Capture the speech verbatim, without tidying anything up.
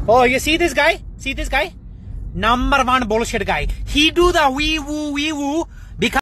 Oh, you see this guy? See this guy? Number one bullshit guy. He do the wee woo wee woo because